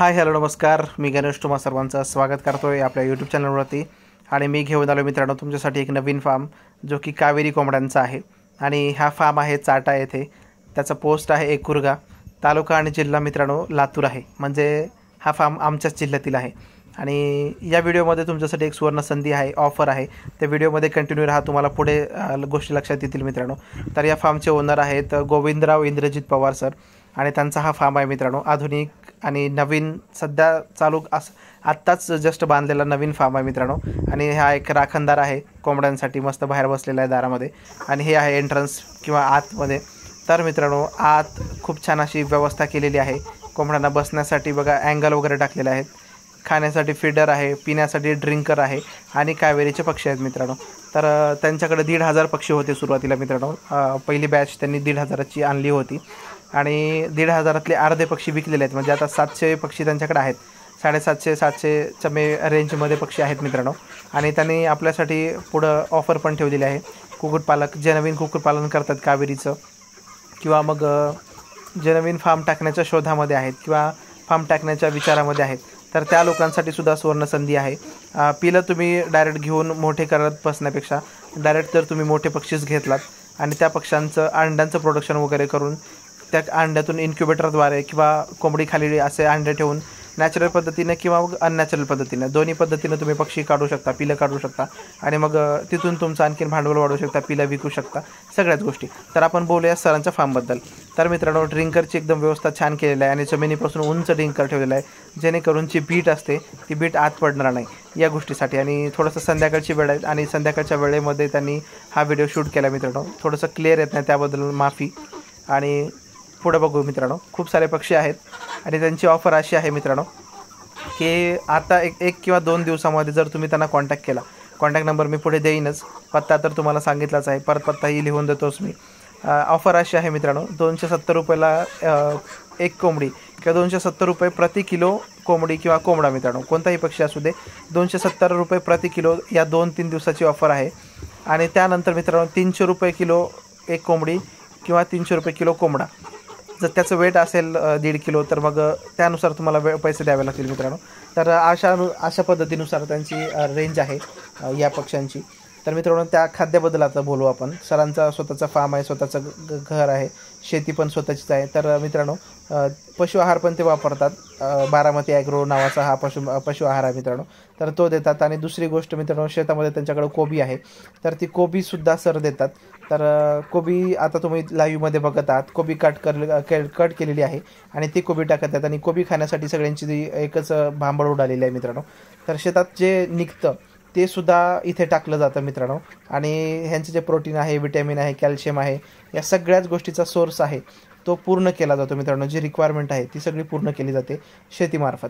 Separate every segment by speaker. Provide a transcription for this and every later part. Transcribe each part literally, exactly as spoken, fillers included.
Speaker 1: Hi hello नमस्कार, मी गणेश तुम्हा सर्वांचं स्वागत करतो आहे आपल्या यूट्यूब चॅनलवरती. आणि मी घेऊन आलो मित्रांनो तुमच्यासाठी एक नवीन फार्म जो की कावेरी कोंबड्यांचा आहे. आणि हा फार्म आहे चाटा येथे. त्याचा पोस्ट आहे एकुरगा, तालुका आणि जिल्हा मित्रांनो लातूर आहे. म्हणजे हा फार्म आमच्याच जिल्ह्यातील आहे. आणि या व्हिडिओमध्ये तुमच्यासाठी एक सुवर्ण संधी आहे, ऑफर आहे. त्या व्हिडिओमध्ये कंटिन्यू राहा, तुम्हाला पुढे गोष्टी लक्षात येतील मित्रांनो. तर या फार्मचे ओनर आहेत गोविंदराव इंद्रजित पवार सर. आणि त्यांचा हा फार्म आहे मित्रांनो, आधुनिक आणि नवीन सध्या चालू अस आत्ताच जस्ट बांधलेला नवीन फार्म आहे मित्रांनो. आणि हा एक राखणदार आहे कोंबड्यांसाठी, मस्त बाहेर बसलेला आहे दारामध्ये. आणि हे आहे एंट्रन्स किंवा आतमध्ये. तर मित्रांनो आत खूप छान अशी व्यवस्था केलेली आहे. कोंबड्यांना बसण्यासाठी बघा अँगल वगैरे टाकलेले आहेत. खाण्यासाठी फीडर आहे, पिण्यासाठी ड्रिंकर आहे आणि कावेरीचे पक्षी आहेत मित्रांनो. तर त्यांच्याकडे दीड हजार पक्षी होते सुरुवातीला मित्रांनो. पहिली बॅच त्यांनी दीड हजाराची आणली होती आणि दीड हजारातले अर्धे पक्षी विकलेले आहेत. म्हणजे आता सातशे पक्षी त्यांच्याकडे आहेत. साडेसातशे सातशेच्या मे रेंजमध्ये पक्षी आहेत मित्रांनो. आणि त्यांनी आपल्यासाठी पुढं ऑफर पण ठेवलेली आहे. कुक्कुटपालक जे नवीन कुक्कुटपालन करतात कावेरीचं, किंवा मग जे नवीन फार्म टाकण्याच्या शोधामध्ये आहेत किंवा फार्म टाकण्याच्या विचारामध्ये आहेत, तर त्या लोकांसाठी सुद्धा सुवर्ण संधी आहे. पिलं तुम्ही डायरेक्ट घेऊन मोठे करत बसण्यापेक्षा डायरेक्ट जर तुम्ही मोठे पक्षीच घेतलात आणि त्या पक्ष्यांचं अंड्यांचं प्रोडक्शन वगैरे करून त्या अंड्यातून इन्क्युबेटरद्वारे किंवा कोंबडी खाली असे अंडे ठेवून नॅचरल पद्धतीने किंवा मग अननॅचरल पद्धतीने दोन्ही पद्धतीने तुम्ही पक्षी काढू शकता, पिलं काढू शकता. आणि मग तिथून तुमचं आणखीन भांडवल वाढवू शकता, पिलं विकू शकता, सगळ्याच गोष्टी. तर आपण बोलूया सरांच्या फार्मबद्दल. तर मित्रांनो ड्रिंकरची एकदम व्यवस्था छान केलेली आहे आणि जमिनीपासून उंच ड्रिंकर ठेवलेलं आहे, जेणेकरून जी बीट असते ती बीट आत पडणार नाही या गोष्टीसाठी. आणि थोडंसं संध्याकाळची वेळ आहे आणि संध्याकाळच्या वेळेमध्ये त्यांनी हा व्हिडिओ शूट केला मित्रांनो. थोडंसं क्लिअर येत नाही, त्याबद्दल माफी. आणि पुढं बघू मित्रांनो, खूप सारे पक्षी आहेत आणि त्यांची ऑफर अशी आहे मित्रांनो की आता एक एक किंवा दोन दिवसामध्ये जर तुम्ही त्यांना कॉन्टॅक्ट केला, कॉन्टॅक्ट नंबर मी पुढे देईनच, पत्ता तर तुम्हाला सांगितलाच आहे, परत पत्ताही लिहून देतोच मी. ऑफर अशी आहे मित्रांनो, दोनशे सत्तर रुपयाला एक कोंबडी किंवा दोनशे सत्तर रुपये प्रति किलो कोंबडी किंवा कोंबडा मित्रांनो, कोणताही पक्षी असू दे, दोनशे सत्तर रुपये प्रति किलो या दोन तीन दिवसाची ऑफर आहे. आणि त्यानंतर मित्रांनो तीनशे रुपये किलो एक कोंबडी किंवा तीनशे रुपये किलो कोंबडा. जर त्याचं वेट असेल दीड किलो तर मग त्यानुसार तुम्हाला वे पैसे द्यावे लागतील मित्रांनो. तर अशा अशा पद्धतीनुसार त्यांची रेंज आहे या पक्ष्यांची. तर मित्रांनो त्या खाद्याबद्दल आता बोलू आपण. सरांचा स्वतःचा फार्म आहे, स्वतःचं ग घर आहे, शेती पण स्वतःचीच आहे. तर मित्रांनो पशु आहार पण ते वापरतात. बारामती ॲग्रो नावाचा हा पशु पशु आहार आहे मित्रांनो, तर तो देतात. आणि दुसरी गोष्ट मित्रांनो, शेतामध्ये त्यांच्याकडे कोबी आहे, तर ती कोबीसुद्धा सर देतात. तर कोबी आता तुम्ही लाईव्हमध्ये बघत आहात, कोबी कट कर कट केलेली आहे आणि ती कोबी टाकत आहेत. आणि कोबी खाण्यासाठी सगळ्यांची एकच भांबड उडालेली आहे मित्रांनो. तर शेतात जे निघतं ते सुद्धा इथे टाकलं जातं मित्रांनो. आणि ह्यांचे जे प्रोटीन आहे, विटॅमिन आहे, कॅल्शियम आहे, या सगळ्याच गोष्टीचा सोर्स आहे तो पूर्ण केला जातो मित्रांनो. जी रिक्वायरमेंट आहे ती सगळी पूर्ण केली जाते शेतीमार्फत.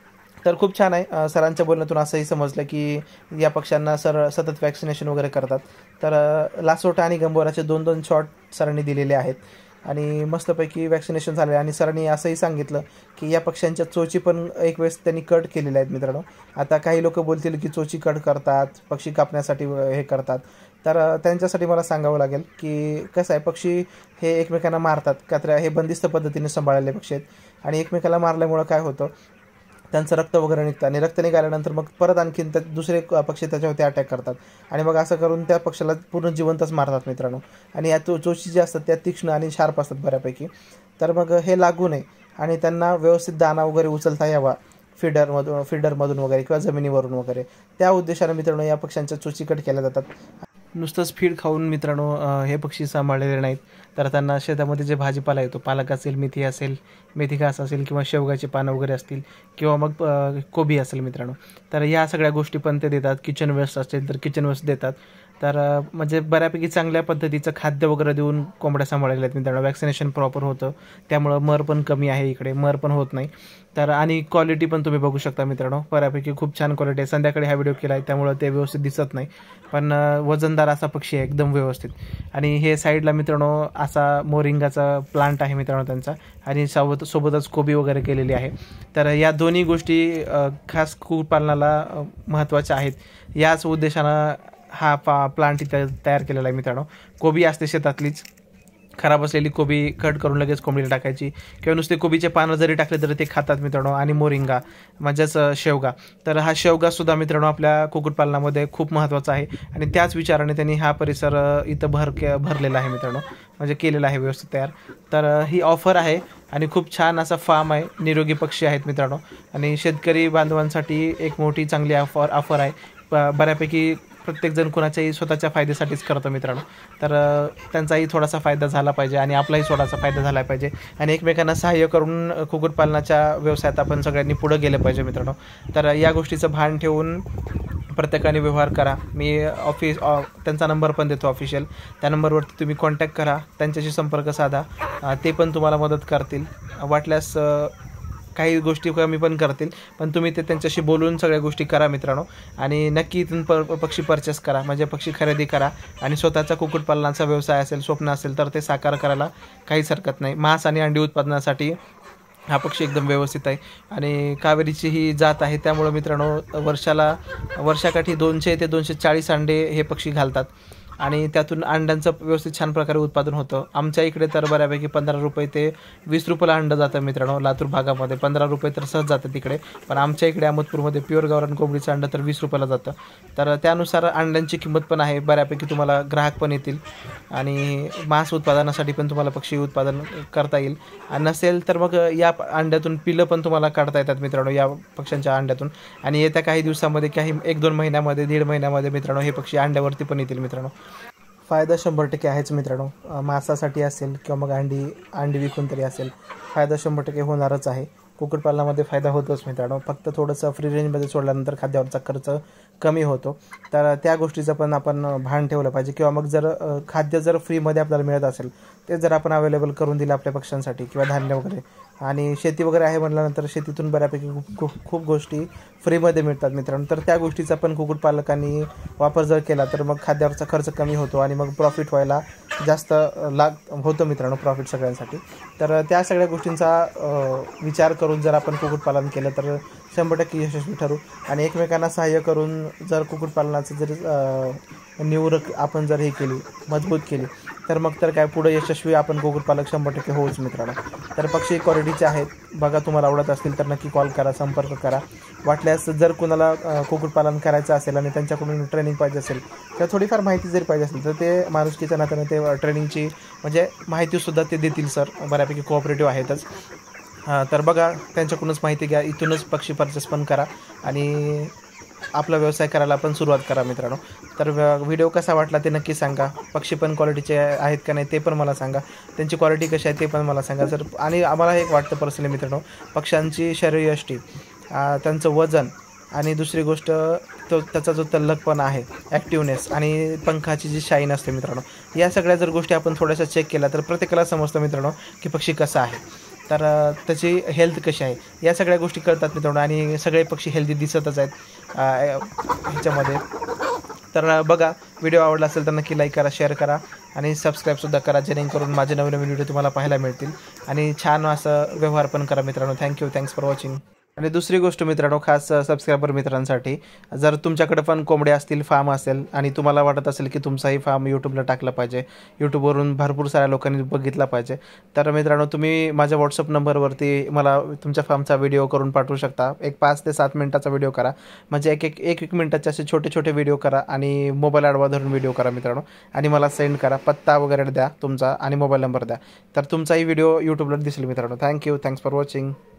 Speaker 1: तर खूप छान आहे. सरांच्या बोलण्यातून असंही समजलं की या पक्ष्यांना सर सतत वॅक्सिनेशन वगैरे करतात. तर लासोटा आणि गंभोराचे दोन दोन शॉट सरांनी दिलेले आहेत आणि मस्तपैकी वॅक्सिनेशन झाले. आणि सरांनी असंही सांगितलं की या पक्ष्यांच्या चोची पण एक वेळेस त्यांनी कट केलेल्या आहेत मित्रांनो. आता काही लोक बोलतील की चोची कट करतात, पक्षी कापण्यासाठी हे करतात. तर त्यांच्यासाठी मला सांगावं लागेल की कसं आहे, पक्षी हे एकमेकांना मारतात का, तर हे बंदिस्त पद्धतीने सांभाळलेले पक्षी आहेत आणि एकमेकाला मारल्यामुळं काय होतं, त्यांचं रक्त वगैरे निघतं आणि रक्त निघाल्यानंतर मग परत आणखीन त्या दुसरे पक्षी त्याच्यावरती अटॅक करतात आणि मग असं करून त्या पक्षाला पूर्ण जिवंतच मारतात मित्रांनो. आणि या तो चोची जे असतात त्या तीक्ष्ण आणि शार्प असतात बऱ्यापैकी. तर मग हे लागू नये आणि त्यांना व्यवस्थित दाना वगैरे उचलता यावा फीडरमधून फीडरमधून वगैरे किंवा जमिनीवरून वगैरे, त्या उद्देशाने मित्रांनो या पक्ष्यांच्या चोची कट केल्या जातात. नुसतंच फीड खाऊन मित्रांनो हे पक्षी सांभाळलेले नाहीत, तर त्यांना शेतामध्ये जे भाजीपाला येतो, पालक असेल, मेथी असेल, मेथी घास असेल किंवा शेवगाची पानं वगैरे असतील किंवा मग कोबी असेल मित्रांनो, तर ह्या सगळ्या गोष्टी पण ते देतात. किचन वेस्ट असेल तर किचन वेस्ट देतात. तर म्हणजे बऱ्यापैकी चांगल्या पद्धतीचं खाद्य वगैरे देऊन कोंबड्या सांभाळलेल्या आहेत मित्रांनो. वॅक्सिनेशन प्रॉपर होतं, त्यामुळं मर पण कमी आहे इकडे, मर पण होत नाही. तर आणि क्वालिटी पण तुम्ही बघू शकता मित्रांनो, बऱ्यापैकी खूप छान क्वालिटी आहे. संध्याकाळी हा व्हिडिओ केला आहे त्यामुळं ते व्यवस्थित दिसत नाही, पण वजनदार असा पक्षी आहे एकदम व्यवस्थित. आणि हे साईडला मित्रांनो असा मोरिंगाचा प्लांट आहे मित्रांनो त्यांचा, आणि सोबत सोबतच कोबी वगैरे केलेली आहे. तर या दोन्ही गोष्टी खास कुक्कुटपालनाला महत्त्वाच्या आहेत. याच उद्देशानं हा पा प्लांट इथं तयार केलेला आहे मित्रांनो. कोबी असते शेतातलीच, खराब असलेली कोबी कट करून लगेच कोंबडीला टाकायची, किंवा नुसते कोबीचे पानं जरी टाकले तरी ते खातात मित्रांनो. आणि मोरिंगा म्हणजेच शेवगा, तर हा शेवगासुद्धा मित्रांनो आपल्या कुक्कुटपालनामध्ये खूप महत्त्वाचा आहे. आणि त्याच विचाराने त्यांनी हा परिसर इथं भर के भरलेला आहे मित्रांनो, म्हणजे केलेला आहे व्यवस्थित तयार. तर ही ऑफर आहे आणि खूप छान असा फार्म आहे, निरोगी पक्षी आहेत मित्रांनो. आणि शेतकरी बांधवांसाठी एक मोठी चांगली ऑफर ऑफर आहे. ब बऱ्यापैकी प्रत्येकजण कुणाच्याही स्वतःच्या फायद्यासाठीच करतो मित्रांनो. तर त्यांचाही थोडासा फायदा झाला पाहिजे आणि आपलाही थोडासा फायदा झाला पाहिजे. आणि एकमेकांना सहाय्य करून कुक्कुटपालनाच्या व्यवसायात आपण सगळ्यांनी पुढं गेलं पाहिजे मित्रांनो. तर या गोष्टीचं भान ठेवून प्रत्येकाने व्यवहार करा. मी ऑफिस त्यांचा नंबर पण देतो ऑफिशियल, त्या नंबरवरती तुम्ही कॉन्टॅक्ट करा, त्यांच्याशी संपर्क साधा, ते पण तुम्हाला मदत करतील. वाटल्यास काही गोष्टी कमी पण करतील, पण तुम्ही ते त्यांच्याशी बोलून सगळ्या गोष्टी करा मित्रांनो. आणि नक्की इथून प पक्षी परचेस करा, म्हणजे पक्षी खरेदी करा. आणि स्वतःचा कुक्कुटपालनाचा व्यवसाय असेल, स्वप्न असेल तर ते साकार करायला काहीच हरकत नाही. मांस आणि अंडी उत्पादनासाठी हा पक्षी एकदम व्यवस्थित आहे. आणि कावेरीची ही जात आहे, त्यामुळं मित्रांनो वर्षाला वर्षाकाठी दोनशे ते दोनशे चाळीस अंडे हे पक्षी घालतात आणि त्यातून अंड्यांचं व्यवस्थित छान प्रकारे उत्पादन होतं. आमच्या इकडे तर बऱ्यापैकी पंधरा रुपये ते वीस रुपयाला अंडं जातं मित्रांनो. लातूर भागामध्ये पंधरा रुपये तर सहज जातं तिकडे, पण आमच्या इकडे अहमदपूरमध्ये प्युअर गावरान कोंबडीचं अंडं तर वीस रुपयाला जातं. तर त्यानुसार अंड्यांची किंमत पण आहे, बऱ्यापैकी तुम्हाला ग्राहक पण येतील आणि मांस उत्पादनासाठी पण तुम्हाला पक्षी उत्पादन करता येईल. आणि नसेल तर मग या अंड्यातून पिलं पण तुम्हाला काढता येतात मित्रांनो, या पक्ष्यांच्या अंड्यातून. आणि येत्या काही दिवसामध्ये, काही एक दोन महिन्यामध्ये, दीड महिन्यामध्ये मित्रांनो हे पक्षी अंड्यावरती पण येतील मित्रांनो. फायदा शंभर टक्के आहेच मित्रांनो. मांसासाठी असेल किंवा मग अंडी अंडी विकून तरी असेल, फायदा शंभर टक्के होणारच आहे. कुक्कुटपालनामध्ये फायदा होतोच मित्रांनो. फक्त थोडंसं फ्री रेंजमध्ये सोडल्यानंतर खाद्यावरचा खर्च कमी होतो, तर त्या गोष्टीचं पण आपण भान ठेवलं पाहिजे. किंवा मग जर खाद्य जर फ्रीमध्ये आपल्याला मिळत असेल, ते जर आपण अवेलेबल करून दिलं आपल्या पक्ष्यांसाठी, किंवा धान्य वगैरे, आणि शेती वगैरे आहे म्हटल्यानंतर शेतीतून बऱ्यापैकी खूप खूप खूप गोष्टी फ्रीमध्ये मिळतात मित्रांनो. तर त्या गोष्टीचा पण कुक्कुटपालकांनी वापर जर केला तर मग खाद्यावरचा खर्च कमी होतो आणि मग प्रॉफिट व्हायला जास्त लाग होतं मित्रांनो, प्रॉफिट सगळ्यांसाठी. तर त्या सगळ्या गोष्टींचा विचार करून जर आपण कुक्कुटपालन केलं तर शंभर टक्के यशस्वी ठरू. आणि एकमेकांना सहाय्य करून जर कुक्कुटपालनाचं जर निवडक आपण जर हे केली, मजबूत केली, तर मग तर काय पुढे यशस्वी आपण कुक्कुटपालक शंभर टक्के होऊच मित्रांनो. तर पक्षी क्वालिटीचे आहेत बघा, तुम्हाला आवडत असतील तर नक्की कॉल करा, संपर्क करा. वाटल्यास जर कुणाला कुक्कुटपालन करायचं असेल आणि त्यांच्याकडून ट्रेनिंग पाहिजे असेल, किंवा थोडीफार माहिती जरी पाहिजे असेल, तर ते माणुसकीच्या नात्याने ते ट्रेनिंगची म्हणजे माहितीसुद्धा ते देतील सर. बऱ्यापैकी कोऑपरेटिव्ह आहेतच. तर बघा, त्यांच्याकडूनच माहिती घ्या, इथूनच पक्षी परचेस पण करा आणि आपला व्यवसाय करायला पण सुरुवात करा मित्रांनो. तर व्हिडिओ कसा वाटला ते नक्की सांगा. पक्षी पण क्वालिटीचे आहेत का नाही ते पण मला सांगा, त्यांची क्वालिटी कशी आहे ते पण मला सांगा सर. आणि आम्हाला एक वाटतं पर्सनली मित्रांनो, पक्ष्यांची शरीरयष्टी, त्यांचं वजन, आणि दुसरी गोष्ट तो त्याचा जो तल्लखपणा आहे, ॲक्टिवनेस, आणि पंखाची जी शाईन असते मित्रांनो, या सगळ्या जर गोष्टी आपण थोड्याशा चेक केल्या तर प्रत्येकाला समजतं मित्रांनो की पक्षी कसा आहे, तर त्याची हेल्थ कशी आहे, या सगळ्या गोष्टी कळतात मित्रांनो. आणि सगळे पक्षी हेल्दी दिसतच आहेत ह्याच्यामध्ये. तर बघा, व्हिडिओ आवडला असेल तर नक्की लाईक करा, शेअर करा आणि सबस्क्राईबसुद्धा करा, जेणेकरून माझे नवीन नवीन व्हिडिओ तुम्हाला पाहायला मिळतील. आणि छान असं व्यवहार पण करा मित्रांनो. Thank you, thanks for watching. आणि दुसरी गोष्ट मित्रांनो, खास सबस्क्रायबर मित्रांसाठी, जर तुमच्याकडे पण कोंबड्या असतील, फार्म असेल, आणि तुम्हाला वाटत असेल की तुमचाही फार्म यूट्यूबला टाकला पाहिजे, यूट्यूबवरून भरपूर साऱ्या लोकांनी बघितला पाहिजे, तर मित्रांनो तुम्ही माझ्या व्हॉट्सअप नंबरवरती मला तुमच्या फार्मचा व्हिडिओ करून पाठवू शकता. एक पाच ते सात मिनिटाचा व्हिडिओ करा, म्हणजे एक एक एक एक मिनिटाचे असे छोटे छोटे व्हिडिओ करा आणि मोबाईल आडवा धरून व्हिडिओ करा मित्रांनो, आणि मला सेंड करा. पत्ता वगैरे द्या तुमचा आणि मोबाईल नंबर द्या, तर तुमचाही व्हिडिओ यूट्यूबला दिसेल मित्रांनो. Thank you, thanks for watching.